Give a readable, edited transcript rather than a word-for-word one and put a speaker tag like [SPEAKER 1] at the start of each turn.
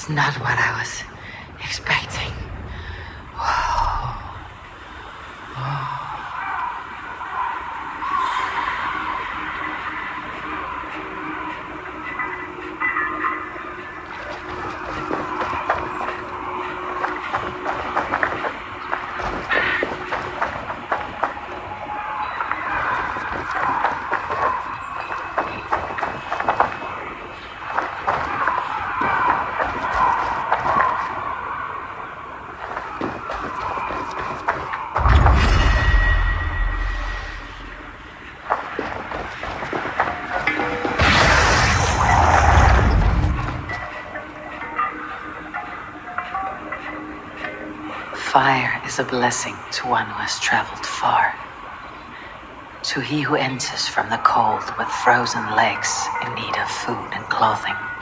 [SPEAKER 1] It's not what I was expecting. Whoa. Whoa. Fire is a blessing to one who has traveled far. To he who enters from the cold with frozen legs in need of food and clothing.